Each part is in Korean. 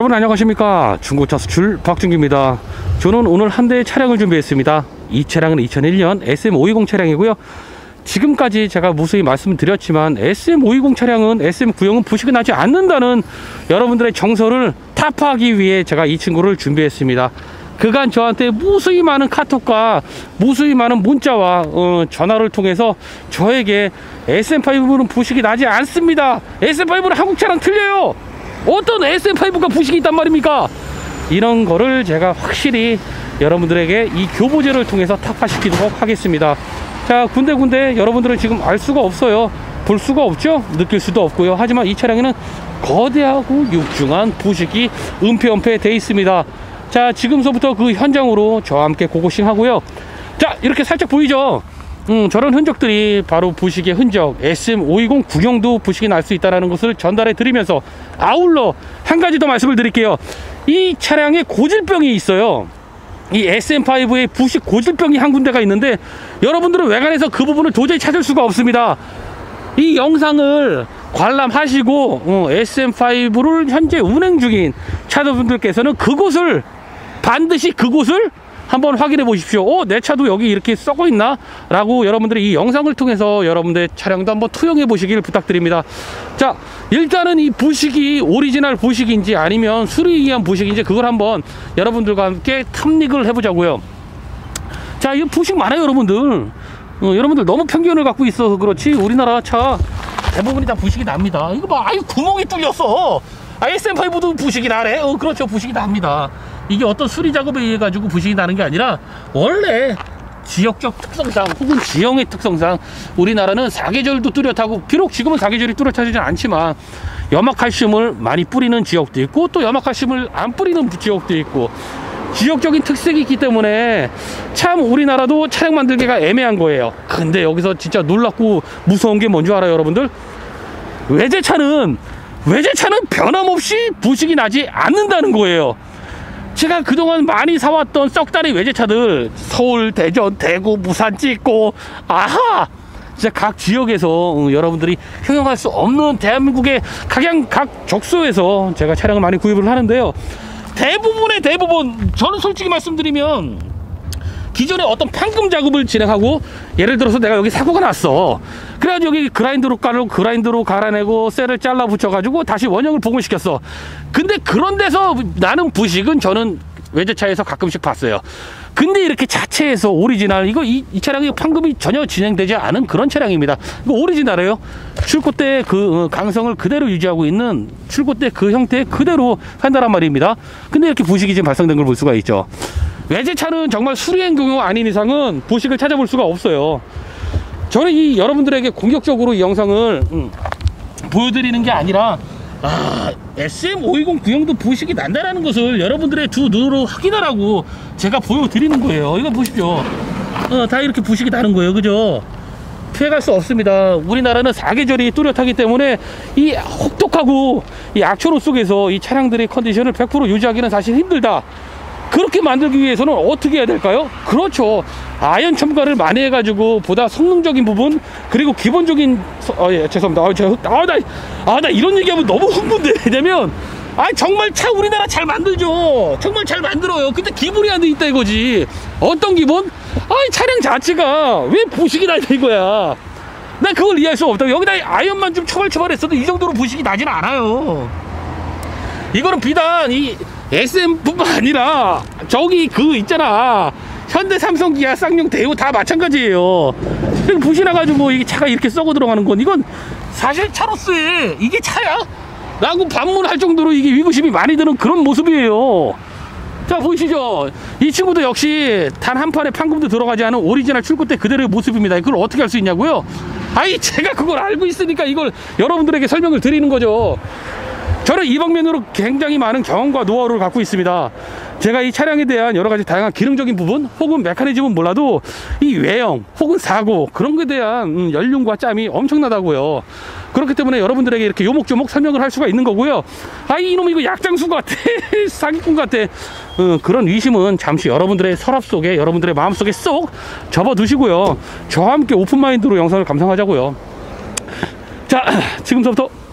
여러분 안녕하십니까. 중고차 수출 박준규입니다. 저는 오늘 한 대의 차량을 준비했습니다. 이 차량은 2001년 SM520 차량이고요. 지금까지 제가 무수히 말씀드렸지만 SM520 차량은 SM9형은 부식이 나지 않는다는 여러분들의 정서를 타파하기 위해 제가 이 친구를 준비했습니다. 그간 저한테 무수히 많은 카톡과 무수히 많은 문자와 전화를 통해서 저에게 SM5는 부식이 나지 않습니다. SM5는 한국 차랑 틀려요. 어떤 SM5가 부식이 있단 말입니까? 이런 거를 제가 확실히 여러분들에게 이 교보제를 통해서 타파시키도록 하겠습니다. 자, 군데군데 여러분들은 지금 알 수가 없어요. 볼 수가 없죠? 느낄 수도 없고요. 하지만 이 차량에는 거대하고 육중한 부식이 은폐 되어 있습니다. 자, 지금서부터 그 현장으로 저와 함께 고고싱 하고요. 자, 이렇게 살짝 보이죠? 저런 흔적들이 바로 부식의 흔적, SM520 구형도 부식이 날 수 있다는 것을 전달해 드리면서 아울러 한 가지 더 말씀을 드릴게요. 이 차량에 고질병이 있어요. 이 SM5의 부식 고질병이 한 군데가 있는데 여러분들은 외관에서 그 부분을 도저히 찾을 수가 없습니다. 이 영상을 관람하시고 SM5를 현재 운행 중인 차주분들께서는 그곳을 반드시 한번 확인해 보십시오. 내 차도 여기 이렇게 썩어 있나? 라고 여러분들이 이 영상을 통해서 여러분들의 차량도 한번 투영해 보시길 부탁드립니다. 자, 일단은 이 부식이 오리지널 부식인지 아니면 수리에 의한 부식인지 그걸 한번 여러분들과 함께 탐닉을 해보자고요. 자, 이 부식 많아요, 여러분들. 여러분들 너무 편견을 갖고 있어서 그렇지 우리나라 차 대부분이 다 부식이 납니다. 이거 봐, 아유 구멍이 뚫렸어. SM5도 부식이 나네. 그렇죠, 부식이 납니다. 이게 어떤 수리 작업에 의해 가지고 부식이 나는 게 아니라 원래 지역적 특성상 혹은 지형의 특성상 우리나라는 사계절도 뚜렷하고, 비록 지금은 사계절이 뚜렷하지 않지만 염화칼슘을 많이 뿌리는 지역도 있고 또 염화칼슘을 안 뿌리는 지역도 있고 지역적인 특색이 있기 때문에 참 우리나라도 차량 만들기가 애매한 거예요. 근데 여기서 진짜 놀랍고 무서운 게 뭔지 알아요, 여러분들? 외제차는 변함없이 부식이 나지 않는다는 거예요. 제가 그동안 많이 사왔던 썩다리 외제차들, 서울, 대전, 대구, 부산 찍고, 아하! 진짜 각 지역에서 여러분들이 형용할 수 없는 대한민국의 각 적소에서 제가 차량을 많이 구입을 하는데요. 대부분 저는 솔직히 말씀드리면 기존에 어떤 판금 작업을 진행하고, 예를 들어서 내가 여기 사고가 났어. 그래가지고 여기 그라인더로 갈아내고 셀을 잘라 붙여가지고 다시 원형을 복원시켰어. 근데 그런 데서 나는 부식은 저는 외제차에서 가끔씩 봤어요. 근데 이렇게 자체에서 오리지널, 이 차량이 판금이 전혀 진행되지 않은 그런 차량입니다. 이거 오리지널이에요. 출고 때 그 강성을 그대로 유지하고 있는, 출고 때 그 형태 그대로 한다란 말입니다. 근데 이렇게 부식이 지금 발생된 걸 볼 수가 있죠. 외제차는 정말 수리행 경우 아닌 이상은 부식을 찾아볼 수가 없어요. 저는 여러분들에게 공격적으로 이 영상을 보여드리는 게 아니라 SM520 구형도 부식이 난다라는 것을 여러분들의 두 눈으로 확인하라고 제가 보여드리는 거예요. 이거 보십시오. 다 이렇게 부식이 나는 거예요. 그죠? 피해갈 수 없습니다. 우리나라는 사계절이 뚜렷하기 때문에 이 혹독하고 이 악천후 속에서 이 차량들의 컨디션을 100% 유지하기는 사실 힘들다. 그렇게 만들기 위해서는 어떻게 해야 될까요? 그렇죠, 아연 첨가를 많이 해가지고 보다 성능적인 부분, 그리고 기본적인 죄송합니다. 나 이런 얘기하면 너무 흥분돼. 왜냐면 정말 차 우리나라 잘 만들죠. 정말 잘 만들어요. 근데 기본이 안 돼 있다 이거지. 어떤 기본? 차량 자체가 왜 부식이 나냐 이거야. 난 그걸 이해할 수 없다고. 여기다 아연만 좀 처발처발했어도 이 정도로 부식이 나진 않아요. 이거는 비단 이 SM뿐만 아니라 저기 있잖아, 현대, 삼성, 기아, 쌍용, 대우 다 마찬가지예요. 부실해가지고 이게 차가 이렇게 썩어 들어가는 건, 이건 사실 차로서의 이게 차야? 라고 반문할 정도로 이게 위구심이 많이 드는 그런 모습이에요. 자, 보이시죠? 이 친구도 역시 단 한 판의 판금도 들어가지 않은 오리지널 출고 때 그대로의 모습입니다. 그걸 어떻게 할 수 있냐고요? 제가 그걸 알고 있으니까 이걸 여러분들에게 설명을 드리는 거죠. 저는 이 방면으로 굉장히 많은 경험과 노하우를 갖고 있습니다. 제가 이 차량에 대한 여러 가지 다양한 기능적인 부분 혹은 메커니즘은 몰라도 이 외형 혹은 사고, 그런 것에 대한 연륜과 짬이 엄청나다고요. 그렇기 때문에 여러분들에게 이렇게 요목조목 설명을 할 수가 있는 거고요. 이놈 이거 약장수 같아. 사기꾼 같아. 그런 의심은 잠시 여러분들의 서랍 속에, 여러분들의 마음속에 쏙 접어두시고요. 저와 함께 오픈마인드로 영상을 감상하자고요. 자, 지금부터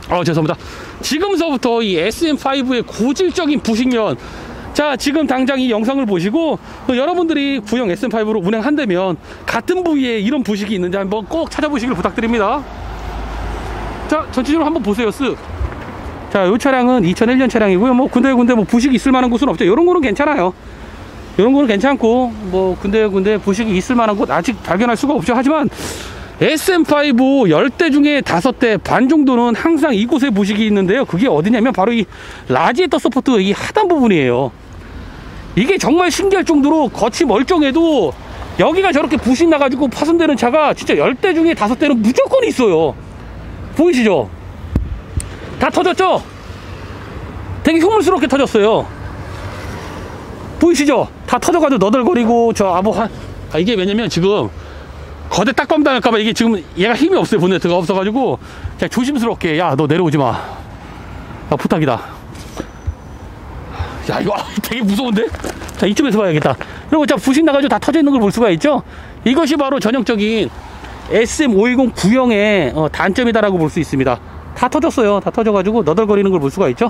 죄송합니다. 지금서부터 이 SM5의 고질적인 부식면, 자 지금 당장 이 영상을 보시고 여러분들이 구형 SM5로 운행한다면 같은 부위에 이런 부식이 있는지 한번 꼭 찾아보시길 부탁드립니다. 자 전체적으로 한번 보세요. 자, 이 차량은 2001년 차량이고요. 뭐 군데군데 뭐 부식이 있을 만한 곳은 없죠. 이런 거는 괜찮아요. 이런 거는 괜찮고 뭐 군데군데 부식이 있을 만한 곳 아직 발견할 수가 없죠. 하지만 SM5 10대 중에 5대 반 정도는 항상 이곳에 부식이 있는데요. 그게 어디냐면 바로 이 라지에이터 서포트 이 하단 부분이에요. 이게 정말 신기할 정도로 겉이 멀쩡해도 여기가 저렇게 부식 나가지고 파손되는 차가 진짜 10대 중에 5대는 무조건 있어요. 보이시죠? 다 터졌죠? 되게 흉물스럽게 터졌어요. 보이시죠? 다 터져가지고 너덜거리고 이게 왜냐면 지금 거대 딱밤 당할까봐 이게 지금 얘가 힘이 없어요. 보네트가 없어가지고 그냥 조심스럽게 야 너 내려오지마, 아 부탁이다. 야 이거 되게 무서운데? 자 이쯤에서 봐야겠다. 그리고 자 부식 나가지고 다 터져 있는 걸 볼 수가 있죠. 이것이 바로 전형적인 SM520 구형의 단점이다라고 볼 수 있습니다. 다 터졌어요. 다 터져가지고 너덜거리는 걸 볼 수가 있죠.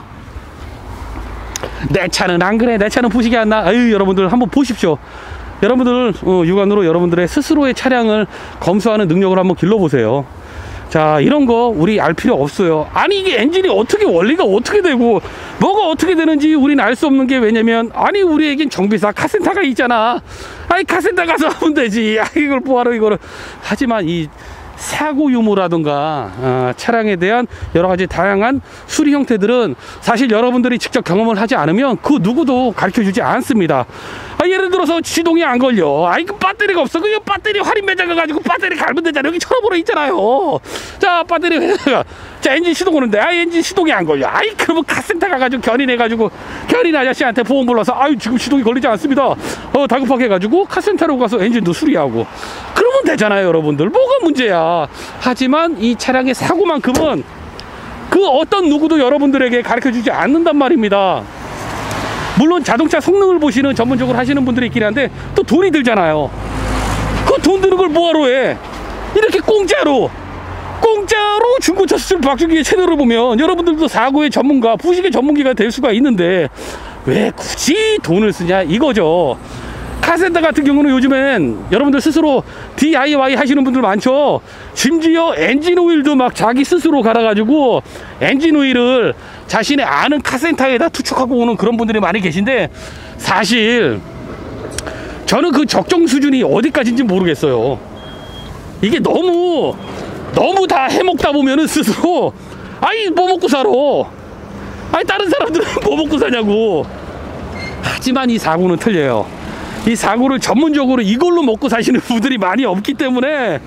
내 차는 안 그래, 내 차는 부식이 안 나. 아유, 여러분들 한번 보십시오. 여러분들 육안으로 여러분들의 스스로의 차량을 검수하는 능력을 한번 길러보세요. 자 이런 거 우리 알 필요 없어요. 아니 이게 엔진이 어떻게 원리가 어떻게 되고 뭐가 어떻게 되는지 우리는 알 수 없는 게, 왜냐면 아니 우리에겐 정비사 카센터가 있잖아. 아니 카센터 가서 하면 되지. 이걸 뭐하러 이거를. 하지만 이 사고 유무라든가 차량에 대한 여러 가지 다양한 수리 형태들은 사실 여러분들이 직접 경험을 하지 않으면 그 누구도 가르쳐 주지 않습니다. 예를 들어서 시동이 안 걸려. 그 배터리가 없어. 그 배터리 할인 매장 가가지고 배터리 갈면 되잖아. 여기 쳐다보러 있잖아요. 자 배터리 회사가 자 엔진 시동 오는데 엔진 시동이 안 걸려. 그러면 카센터 가가지고 견인해가지고 견인 아저씨한테 보험 불러서 지금 시동이 걸리지 않습니다. 다급하게 해가지고 카센터로 가서 엔진도 수리하고 그러면 되잖아요. 여러분들 뭐가 문제야. 하지만 이 차량의 사고만큼은 그 어떤 누구도 여러분들에게 가르쳐 주지 않는단 말입니다. 물론 자동차 성능을 보시는 전문적으로 하시는 분들이 있긴 한데 또 돈이 들잖아요. 그 돈 드는 걸 뭐하러 해. 이렇게 공짜로 중고차 수출 박준기의 채널을 보면 여러분들도 사고의 전문가, 부식의 전문기가 될 수가 있는데 왜 굳이 돈을 쓰냐 이거죠. 카센터 같은 경우는 요즘엔 여러분들 스스로 DIY 하시는 분들 많죠. 심지어 엔진 오일도 막 자기 스스로 갈아가지고 엔진 오일을 자신의 아는 카센터에다 투척하고 오는 그런 분들이 많이 계신데, 사실 저는 그 적정 수준이 어디까지인지 모르겠어요. 이게 너무 다 해먹다 보면은 스스로 뭐 먹고 살아. 다른 사람들은 뭐 먹고 사냐고. 하지만 이 사고는 틀려요. 이 사고를 전문적으로 이걸로 먹고 사시는 분들이 많이 없기 때문에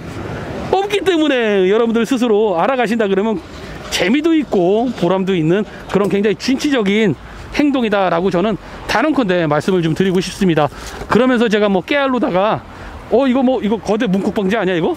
여러분들 스스로 알아가신다 그러면 재미도 있고 보람도 있는 그런 굉장히 진취적인 행동이다라고 저는 단언컨대 말씀을 좀 드리고 싶습니다. 그러면서 제가 뭐 깨알로다가 이거 거대 문콕 방지 아니야 이거?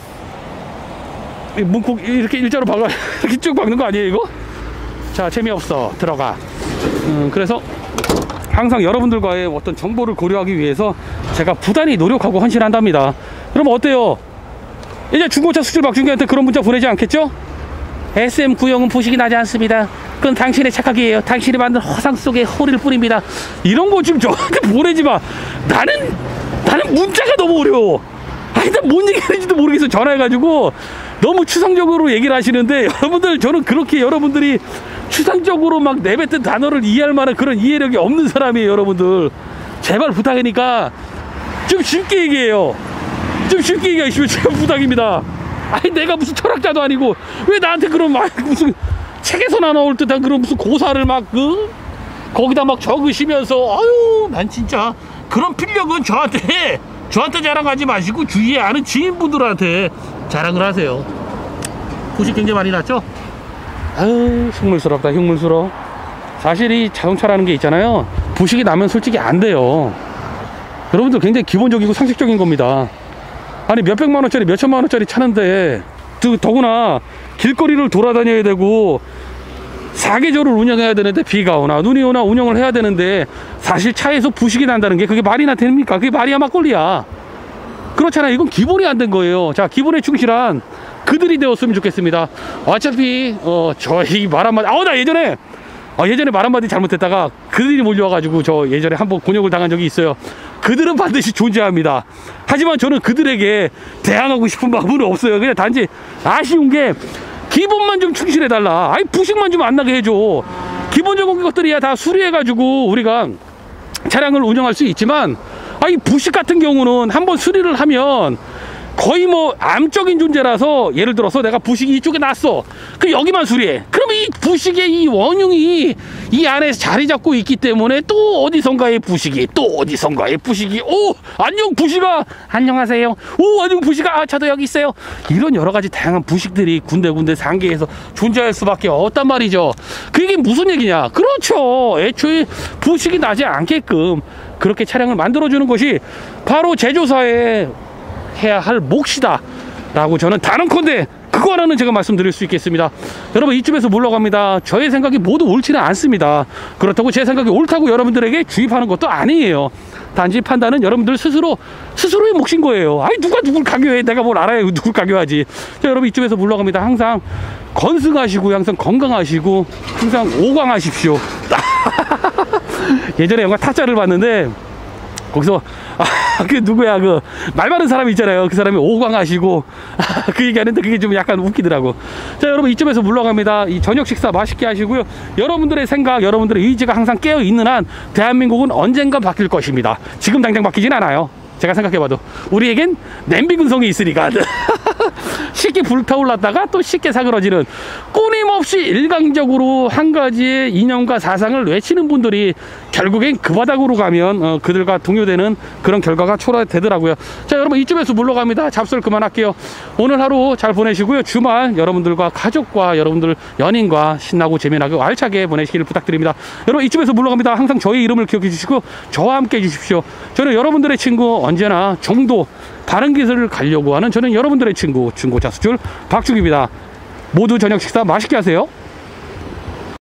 문콕 이렇게 일자로 박아 이렇게 쭉 박는 거 아니에요 이거? 자 재미없어 들어가. 그래서 항상 여러분들과의 어떤 정보를 고려하기 위해서 제가 부단히 노력하고 헌신한답니다. 그럼 어때요? 이제 중고차 수출 박준기한테 그런 문자 보내지 않겠죠? SM 구형은 부식이 나지 않습니다. 그건 당신의 착각이에요. 당신이 만든 허상 속에 호리를 뿌립니다. 이런 거 좀 저한테 보내지 마. 나는 문자가 너무 어려워. 난 뭔 얘기하는지도 모르겠어. 전화해가지고 너무 추상적으로 얘기를 하시는데 여러분들, 저는 그렇게 여러분들이 추상적으로 막 내뱉은 단어를 이해할 만한 그런 이해력이 없는 사람이에요. 여러분들 제발 부탁이니까 좀 쉽게 얘기해요. 좀 쉽게 얘기하시면 제가 부탁입니다. 내가 무슨 철학자도 아니고 왜 나한테 그런 무슨 책에서나 나올 듯한 그런 무슨 고사를 막 거기다 막 적으시면서 난 진짜 그런 필력은 저한테 자랑하지 마시고 주위에 아는 지인분들한테 자랑을 하세요. 부식 굉장히 많이 났죠? 흉물스럽다. 흉물스러워. 사실 이 자동차라는 게 있잖아요. 부식이 나면 솔직히 안 돼요. 여러분들 굉장히 기본적이고 상식적인 겁니다. 몇백만 원짜리 몇천만 원짜리 차는데 더구나 길거리를 돌아다녀야 되고 사계절을 운영해야 되는데 비가 오나 눈이 오나 운영을 해야 되는데 사실 차에서 부식이 난다는 게 그게 말이나 됩니까? 그게 말이야 막걸리야. 그렇잖아요. 이건 기본이 안 된 거예요. 자, 기본에 충실한 그들이 되었으면 좋겠습니다. 어차피 저희 말 한마디 나 예전에 말 한마디 잘못했다가 그들이 몰려와가지고 저 예전에 한번 곤욕을 당한 적이 있어요. 그들은 반드시 존재합니다. 하지만 저는 그들에게 대항하고 싶은 마음은 없어요. 그냥 단지 아쉬운 게 기본만 좀 충실해달라. 아이 부식만 좀 안 나게 해줘. 기본적인 것들이야 다 수리해가지고 우리가 차량을 운영할 수 있지만 이 부식 같은 경우는 한번 수리를 하면 거의 뭐 암적인 존재라서, 예를 들어서 내가 부식이 이쪽에 났어. 그 여기만 수리해. 그러면 이 부식의 이 원흉이 이 안에 자리 잡고 있기 때문에 또 어디선가의 부식이, 안녕 부식아, 안녕하세요. 안녕 부식아, 저도 여기 있어요. 이런 여러 가지 다양한 부식들이 군데군데 상계에서 존재할 수밖에 없단 말이죠. 그게 무슨 얘기냐? 그렇죠. 애초에 부식이 나지 않게끔 그렇게 차량을 만들어주는 것이 바로 제조사의 해야 할 몫이다 라고 저는 단언컨대 그거 하나는 제가 말씀드릴 수 있겠습니다. 여러분, 이쯤에서 물러갑니다. 저의 생각이 모두 옳지는 않습니다. 그렇다고 제 생각이 옳다고 여러분들에게 주입하는 것도 아니에요. 단지 판단은 여러분들 스스로의 몫인 거예요. 누가 누굴 강요해. 내가 뭘 알아야 누굴 강요하지. 자, 여러분, 이쯤에서 물러갑니다. 항상 건승하시고 항상 건강하시고 항상 오광하십시오. 예전에 영화 타짜를 봤는데 거기서 그 누구야, 그 말 많은 사람이 있잖아요. 그 사람이 오광하시고 그 얘기하는데 그게 좀 약간 웃기더라고. 자, 여러분, 이쯤에서 물러갑니다. 이 저녁 식사 맛있게 하시고요. 여러분들의 생각, 여러분들의 의지가 항상 깨어 있는 한 대한민국은 언젠가 바뀔 것입니다. 지금 당장 바뀌진 않아요. 제가 생각해봐도 우리에겐 냄비 근성이 있으니까 쉽게 불타올랐다가 또 쉽게 사그러지는, 끊임없이 일방적으로 한 가지의 이념과 사상을 외치는 분들이 결국엔 그 바닥으로 가면 그들과 동요되는 그런 결과가 초래되더라고요. 자, 여러분, 이쯤에서 물러갑니다. 잡설 그만할게요. 오늘 하루 잘 보내시고요. 주말 여러분들과 가족과 여러분들 연인과 신나고 재미나고 알차게 보내시기를 부탁드립니다. 여러분, 이쯤에서 물러갑니다. 항상 저희 이름을 기억해 주시고 저와 함께 해주십시오. 저는 여러분들의 친구, 언제나 정도 바른 기술을 가려고 하는 저는 여러분들의 친구, 중고차 수출 박중입니다. 모두 저녁 식사 맛있게 하세요.